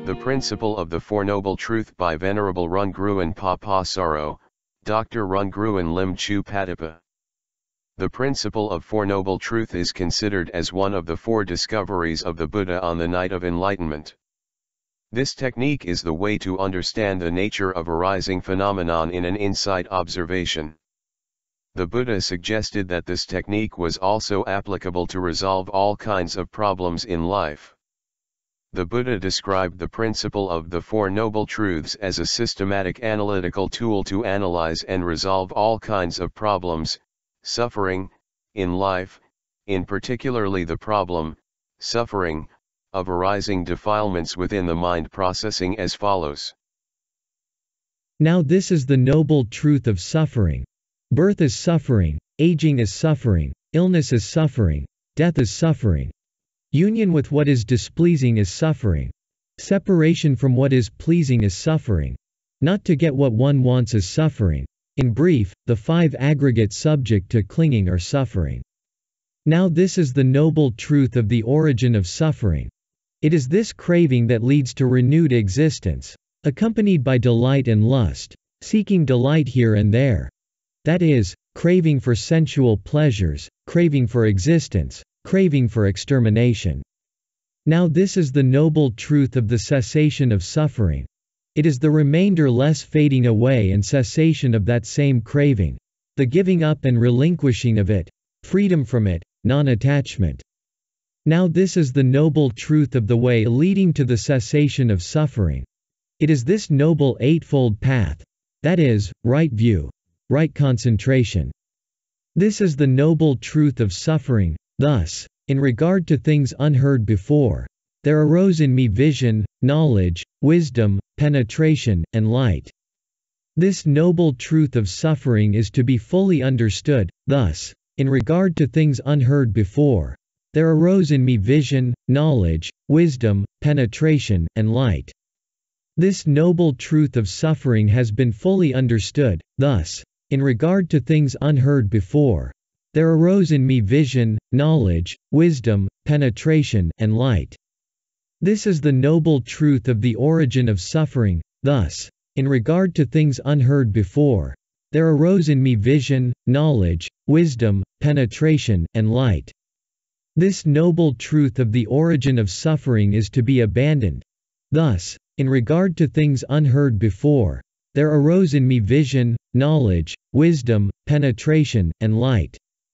The Principle of the Four Noble Truth by Venerable Rungruang Papatsaro, Dr. Rungruang Limchoopatipa. The Principle of Four Noble Truth is considered as one of the four discoveries of the Buddha on the night of enlightenment. This technique is the way to understand the nature of arising phenomenon in an insight observation. The Buddha suggested that this technique was also applicable to resolve all kinds of problems in life. The Buddha described the principle of the Four Noble Truths as a systematic analytical tool to analyze and resolve all kinds of problems, suffering, in life, in particularly the problem, suffering, of arising defilements within the mind, processing as follows. Now this is the noble truth of suffering. Birth is suffering, aging is suffering, illness is suffering, death is suffering. Union with what is displeasing is suffering. Separation from what is pleasing is suffering. Not to get what one wants is suffering. In brief, the five aggregate subject to clinging are suffering. Now this is the noble truth of the origin of suffering. It is this craving that leads to renewed existence, accompanied by delight and lust, seeking delight here and there. That is, craving for sensual pleasures, craving for existence, craving for extermination. Now this is the noble truth of the cessation of suffering. It is the remainder less fading away and cessation of that same craving, the giving up and relinquishing of it, freedom from it, non-attachment. Now this is the noble truth of the way leading to the cessation of suffering. It is this noble eightfold path, that is, right view, right concentration. This is the noble truth of suffering. Thus, in regard to things unheard before, there arose in me vision, knowledge, wisdom, penetration, and light. This noble truth of suffering is to be fully understood. Thus, in regard to things unheard before, there arose in me vision, knowledge, wisdom, penetration, and light. This noble truth of suffering has been fully understood. Thus, in regard to things unheard before, there arose in me vision, knowledge, wisdom, penetration, and light. This is the noble truth of the origin of suffering. Thus, in regard to things unheard before, there arose in me vision, knowledge, wisdom, penetration, and light. This noble truth of the origin of suffering is to be abandoned. Thus, in regard to things unheard before, there arose in me vision, knowledge, wisdom, penetration, and light.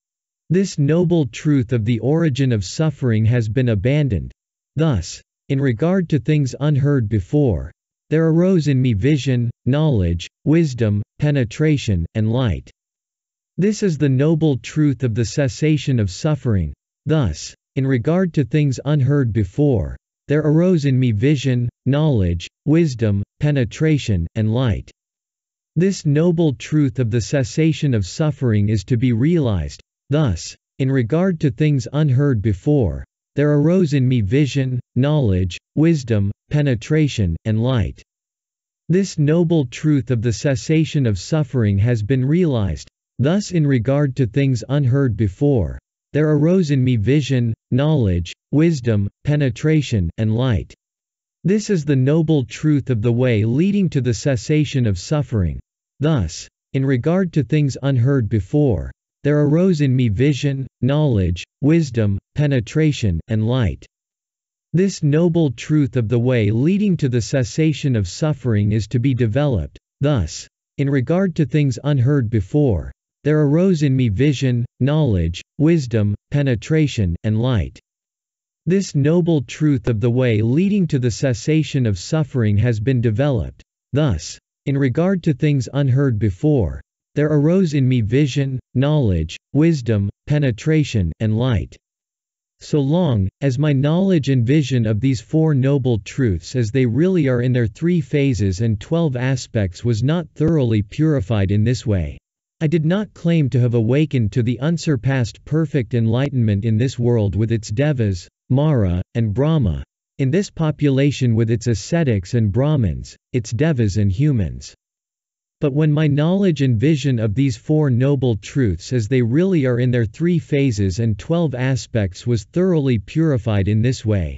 This noble truth of the origin of suffering has been abandoned. Thus, in regard to things unheard before, there arose in me vision, knowledge, wisdom, penetration, and light. This is the noble truth of the cessation of suffering. Thus, in regard to things unheard before, there arose in me vision, knowledge, wisdom, penetration, and light. This noble truth of the cessation of suffering is to be realized. Thus, in regard to things unheard before, there arose in me vision, knowledge, wisdom, penetration, and light. This noble truth of the cessation of suffering has been realized. Thus, in regard to things unheard before, there arose in me vision, knowledge, wisdom, penetration, and light. This is the noble truth of the way leading to the cessation of suffering. Thus, in regard to things unheard before, there arose in me vision, knowledge, wisdom, penetration, and light. This noble truth of the way leading to the cessation of suffering is to be developed. Thus, in regard to things unheard before, there arose in me vision, knowledge, wisdom, penetration, and light. This noble truth of the way leading to the cessation of suffering has been developed. Thus, in regard to things unheard before, there arose in me vision, knowledge, wisdom, penetration, and light. So long as my knowledge and vision of these four noble truths as they really are in their 3 phases and 12 aspects was not thoroughly purified in this way, I did not claim to have awakened to the unsurpassed perfect enlightenment in this world with its devas, Mara, and Brahma, in this population with its ascetics and Brahmins, its devas and humans. But when my knowledge and vision of these four noble truths as they really are in their 3 phases and 12 aspects was thoroughly purified in this way,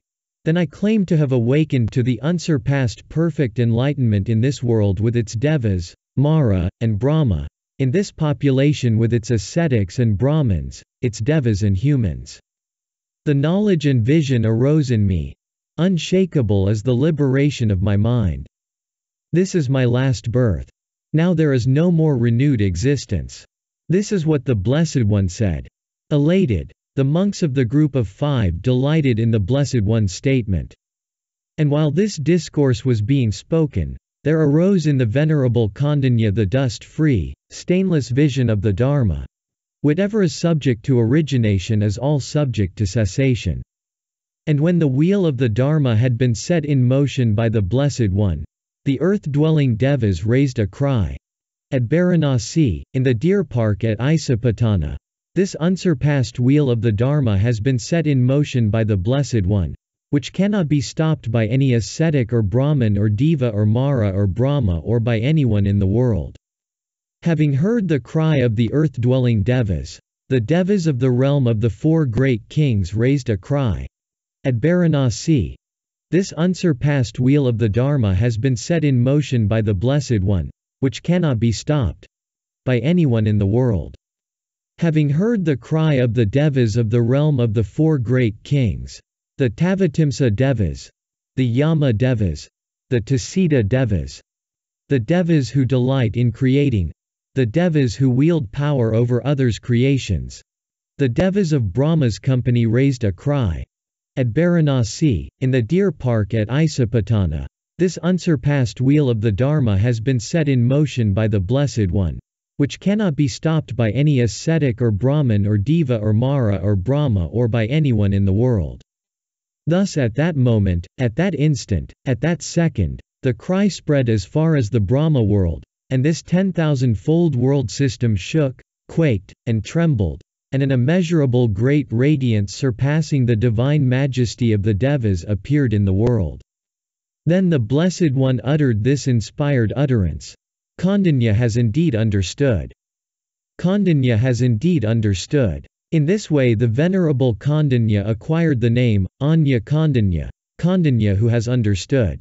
then I claim to have awakened to the unsurpassed perfect enlightenment in this world with its devas, Mara, and Brahma, in this population with its ascetics and Brahmins, its devas and humans. The knowledge and vision arose in me, unshakable as the liberation of my mind. This is my last birth. Now there is no more renewed existence. This is what the Blessed One said. Elated, the monks of the group of 5 delighted in the Blessed One's statement. And while this discourse was being spoken, there arose in the Venerable Kondanya the dust-free, stainless vision of the Dharma. Whatever is subject to origination is all subject to cessation. And when the wheel of the Dharma had been set in motion by the Blessed One, the earth-dwelling devas raised a cry. At Varanasi, in the deer park at Isapatana, this unsurpassed wheel of the Dharma has been set in motion by the Blessed One, which cannot be stopped by any ascetic or Brahmin or Deva or Mara or Brahma or by anyone in the world. Having heard the cry of the earth-dwelling devas, the devas of the realm of the 4 great kings raised a cry. At Varanasi, this unsurpassed wheel of the Dharma has been set in motion by the Blessed One, which cannot be stopped by anyone in the world. Having heard the cry of the devas of the realm of the 4 great kings, the Tavatimsa devas, the Yama devas, the Tasita devas, the devas who delight in creating, the devas who wield power over others' creations, the devas of Brahma's company raised a cry. At Varanasi, in the deer park at Isapatana, this unsurpassed wheel of the Dharma has been set in motion by the Blessed One, which cannot be stopped by any ascetic or Brahmin or Deva or Mara or Brahma or by anyone in the world. Thus at that moment, at that instant, at that second, the cry spread as far as the Brahma world, and this 10,000-fold world system shook, quaked, and trembled, and an immeasurable great radiance surpassing the divine majesty of the devas appeared in the world. Then the Blessed One uttered this inspired utterance. Kondanya has indeed understood. Kondanya has indeed understood. In this way the Venerable Kondanya acquired the name, Anya Kondanya, Kondanya who has understood.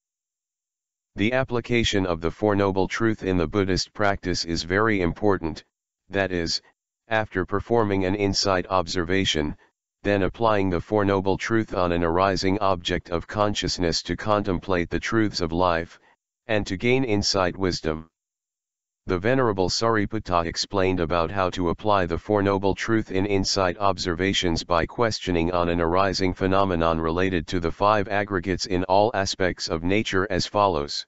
The application of the Four Noble Truth in the Buddhist practice is very important, that is, after performing an insight observation, then applying the Four Noble Truth on an arising object of consciousness to contemplate the truths of life, and to gain insight wisdom. The Venerable Sariputta explained about how to apply the Four Noble Truth in insight observations by questioning on an arising phenomenon related to the 5 aggregates in all aspects of nature as follows.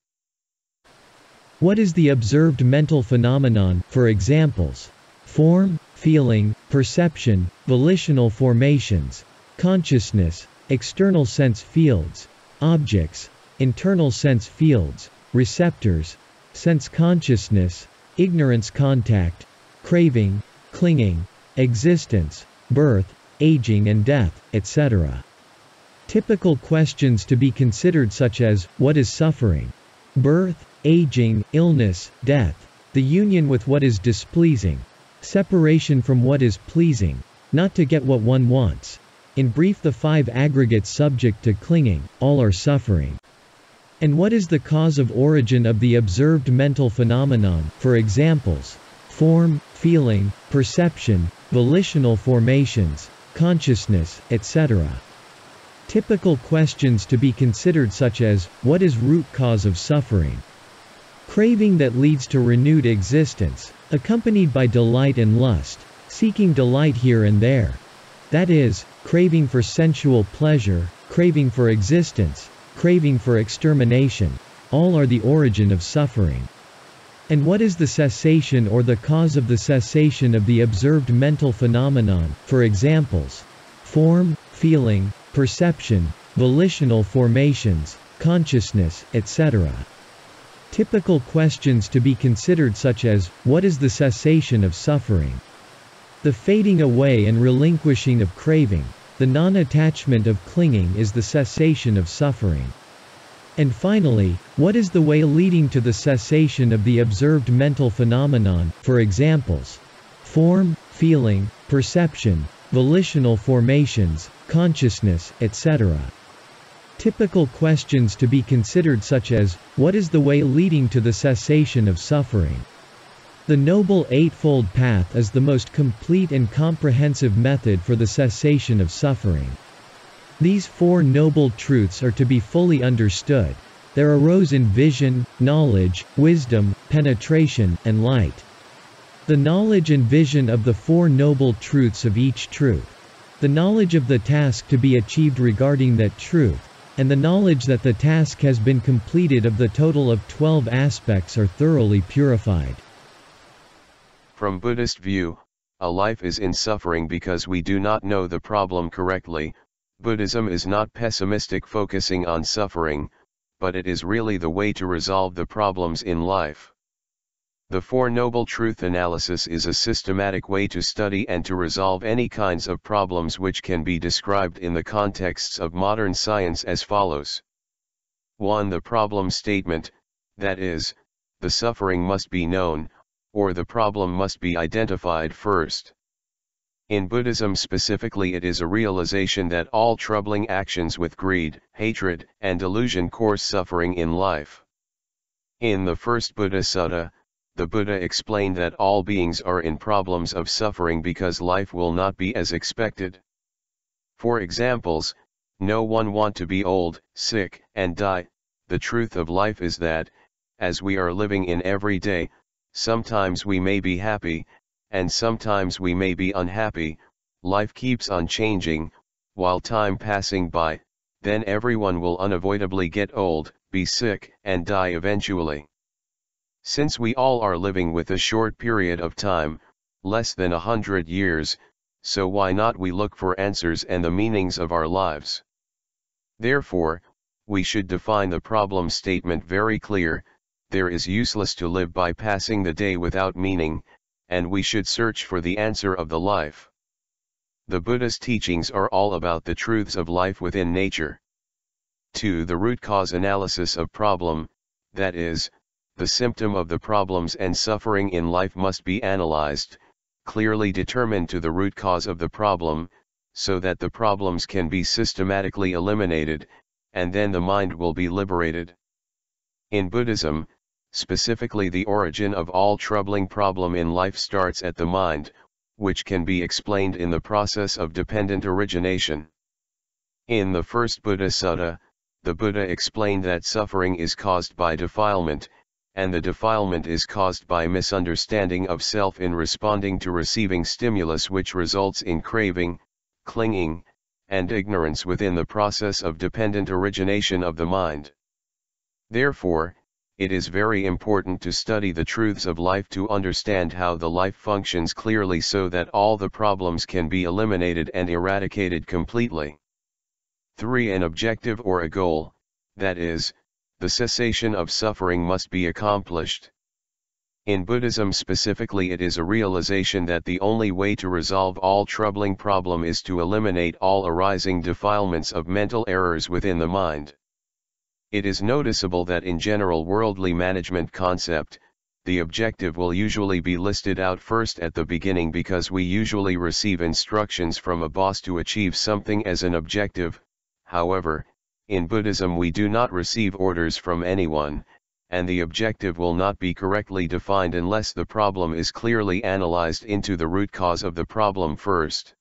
What is the observed mental phenomenon, for examples? Form, feeling, perception, volitional formations, consciousness, external sense fields, objects, internal sense fields, receptors, sense consciousness, ignorance contact, craving, clinging, existence, birth, aging and death, etc. Typical questions to be considered such as, what is suffering? Birth, aging, illness, death, the union with what is displeasing, separation from what is pleasing, not to get what one wants. In brief, the 5 aggregates subject to clinging, all are suffering. And what is the cause of origin of the observed mental phenomenon, for examples? Form, feeling, perception, volitional formations, consciousness, etc. Typical questions to be considered such as, what is root cause of suffering? Craving that leads to renewed existence, accompanied by delight and lust, seeking delight here and there. That is, craving for sensual pleasure, craving for existence, craving for extermination, all are the origin of suffering. And what is the cessation or the cause of the cessation of the observed mental phenomenon, for examples? Form, feeling, perception, volitional formations, consciousness, etc. Typical questions to be considered such as, what is the cessation of suffering? The fading away and relinquishing of craving, the non-attachment of clinging is the cessation of suffering. And finally, what is the way leading to the cessation of the observed mental phenomenon, for examples? Form, feeling, perception, volitional formations, consciousness, etc. Typical questions to be considered such as, what is the way leading to the cessation of suffering? The Noble Eightfold Path is the most complete and comprehensive method for the cessation of suffering. These four noble truths are to be fully understood. There arose in vision, knowledge, wisdom, penetration, and light. The knowledge and vision of the four noble truths of each truth. The knowledge of the task to be achieved regarding that truth, and the knowledge that the task has been completed of the total of 12 aspects are thoroughly purified. From Buddhist view, a life is in suffering because we do not know the problem correctly. Buddhism is not pessimistic focusing on suffering, but it is really the way to resolve the problems in life. The Four Noble Truth analysis is a systematic way to study and to resolve any kinds of problems which can be described in the contexts of modern science as follows. 1. The problem statement, that is, the suffering must be known, or the problem must be identified first. In Buddhism specifically, it is a realization that all troubling actions with greed, hatred, and delusion cause suffering in life. In the first Buddha Sutta, the Buddha explained that all beings are in problems of suffering because life will not be as expected. For examples, no one wants to be old, sick, and die. The truth of life is that, as we are living in every day, sometimes we may be happy, and sometimes we may be unhappy. Life keeps on changing, while time passing by, then everyone will unavoidably get old, be sick, and die eventually. Since we all are living with a short period of time, less than 100 years, so why not we look for answers and the meanings of our lives? Therefore, we should define the problem statement very clear. There is useless to live by passing the day without meaning, and we should search for the answer of the life. The Buddha's teachings are all about the truths of life within nature. 2. The root cause analysis of problem, that is, the symptom of the problems and suffering in life must be analyzed, clearly determined to the root cause of the problem, so that the problems can be systematically eliminated, and then the mind will be liberated. In Buddhism, specifically, the origin of all troubling problem in life starts at the mind, which can be explained in the process of dependent origination. In the first Buddha Sutta, the Buddha explained that suffering is caused by defilement, and the defilement is caused by misunderstanding of self in responding to receiving stimulus, which results in craving, clinging, and ignorance within the process of dependent origination of the mind. Therefore, it is very important to study the truths of life to understand how the life functions clearly so that all the problems can be eliminated and eradicated completely. 3. An objective or a goal, that is, the cessation of suffering must be accomplished. In Buddhism specifically, it is a realization that the only way to resolve all troubling problem is to eliminate all arising defilements of mental errors within the mind. It is noticeable that in general worldly management concept, the objective will usually be listed out first at the beginning because we usually receive instructions from a boss to achieve something as an objective. However, in Buddhism we do not receive orders from anyone, and the objective will not be correctly defined unless the problem is clearly analyzed into the root cause of the problem first.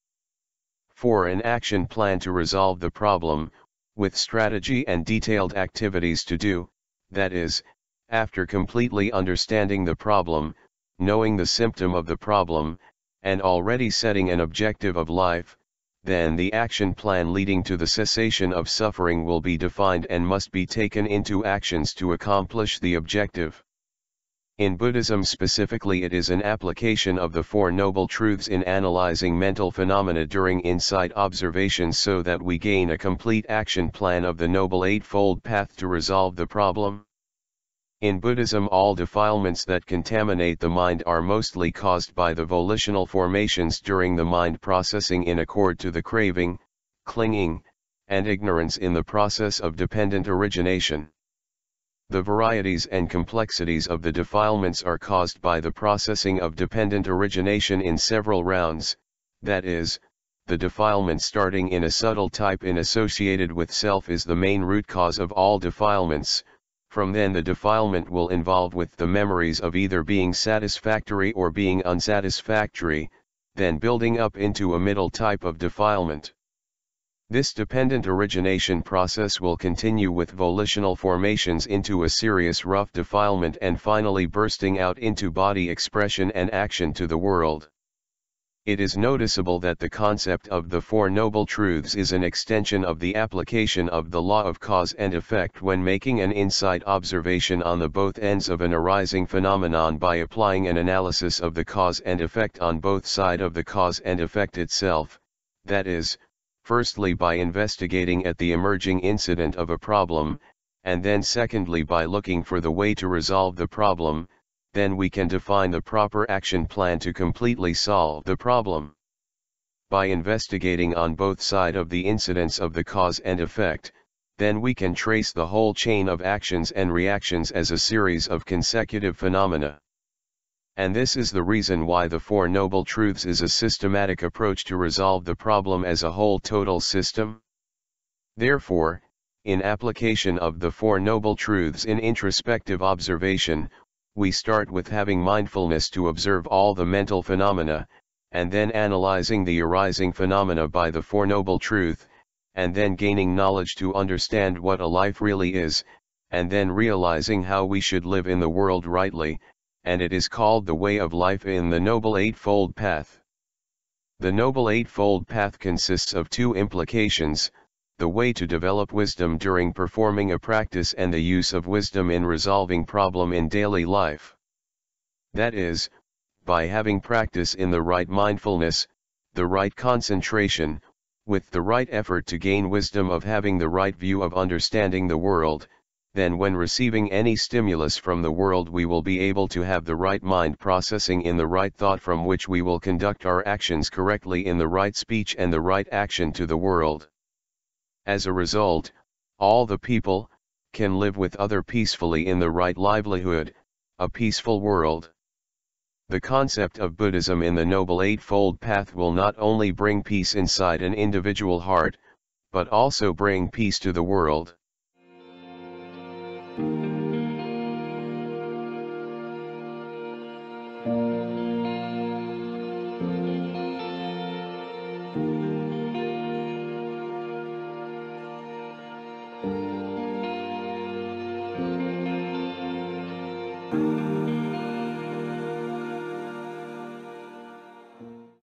4. An action plan to resolve the problem, with strategy and detailed activities to do, that is, after completely understanding the problem, knowing the symptom of the problem, and already setting an objective of life, then the action plan leading to the cessation of suffering will be defined and must be taken into actions to accomplish the objective. In Buddhism specifically, it is an application of the Four Noble Truths in analyzing mental phenomena during insight observations so that we gain a complete action plan of the Noble Eightfold Path to resolve the problem. In Buddhism, all defilements that contaminate the mind are mostly caused by the volitional formations during the mind processing in accord to the craving, clinging, and ignorance in the process of dependent origination. The varieties and complexities of the defilements are caused by the processing of dependent origination in several rounds, that is, the defilement starting in a subtle type in associated with self is the main root cause of all defilements. From then the defilement will involve with the memories of either being satisfactory or being unsatisfactory, then building up into a middle type of defilement. This dependent origination process will continue with volitional formations into a serious rough defilement and finally bursting out into body expression and action to the world. It is noticeable that the concept of the Four Noble Truths is an extension of the application of the law of cause and effect when making an insight observation on the both ends of an arising phenomenon by applying an analysis of the cause and effect on both sides of the cause and effect itself, that is, firstly by investigating at the emerging incident of a problem, and then secondly by looking for the way to resolve the problem. Then we can define the proper action plan to completely solve the problem. By investigating on both sides of the incidence of the cause and effect, then we can trace the whole chain of actions and reactions as a series of consecutive phenomena. And this is the reason why the Four Noble Truths is a systematic approach to resolve the problem as a whole total system. Therefore, in application of the Four Noble Truths in introspective observation, we start with having mindfulness to observe all the mental phenomena, and then analyzing the arising phenomena by the Four Noble Truth, and then gaining knowledge to understand what a life really is, and then realizing how we should live in the world rightly, and it is called the way of life in the Noble Eightfold Path. The Noble Eightfold Path consists of two implications: the way to develop wisdom during performing a practice and the use of wisdom in resolving problem in daily life. That is, by having practice in the right mindfulness, the right concentration, with the right effort to gain wisdom of having the right view of understanding the world, then when receiving any stimulus from the world we will be able to have the right mind processing in the right thought from which we will conduct our actions correctly in the right speech and the right action to the world. As a result, all the people can live with other peacefully in the right livelihood, a peaceful world. The concept of Buddhism in the Noble Eightfold Path will not only bring peace inside an individual heart, but also bring peace to the world.